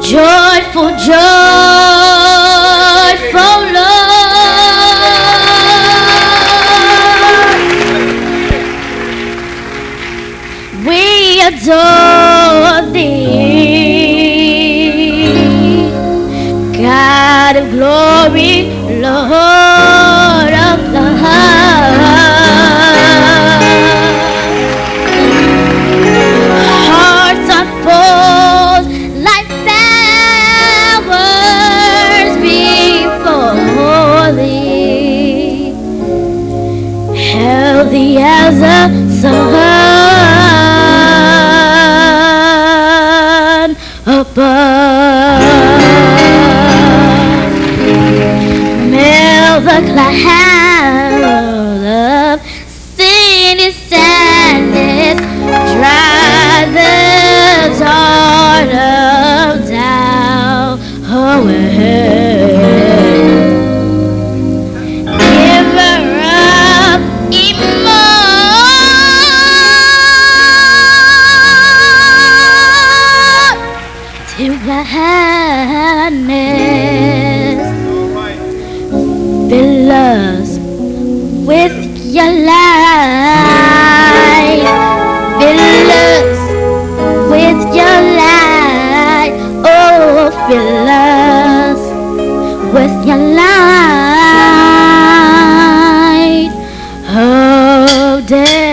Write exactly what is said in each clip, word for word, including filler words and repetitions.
Joyful, joyful Lord, we adore thee, God of glory, Lord of love. Hearts unfold like flowers before thee, healthy as a sun above. Melt the cloud of sin is sadness, dry the heart of doubt away. Giver of immortal gladness, fill us with your light, fill us with your light, oh, fill us with your light of day.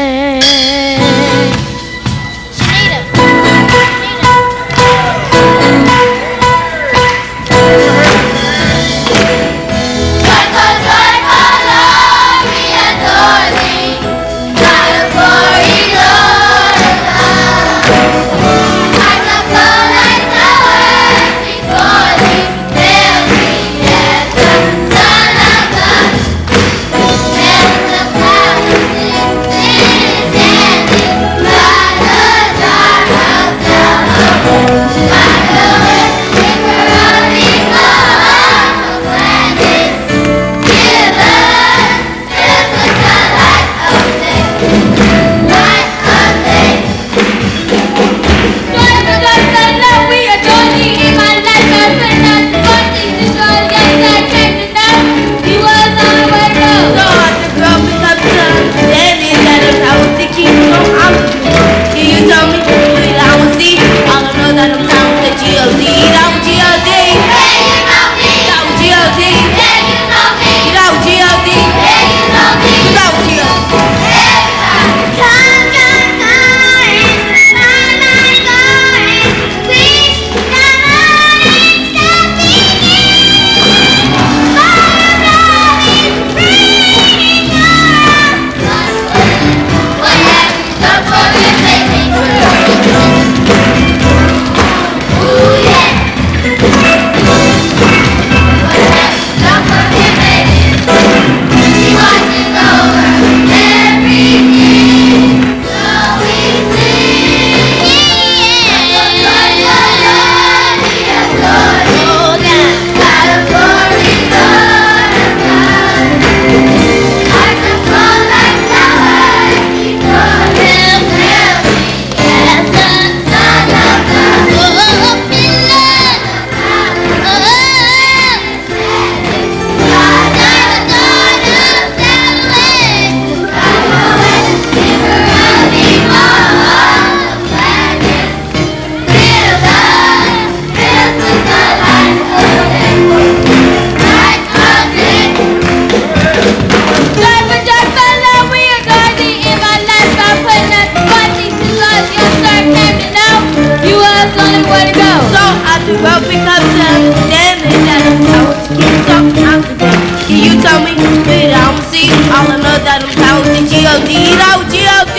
Well, because of understanding that I'm talented, keep talking out the day. Can you tell me that I'm see? All I know that I'm talented, G O D, you know, G O D.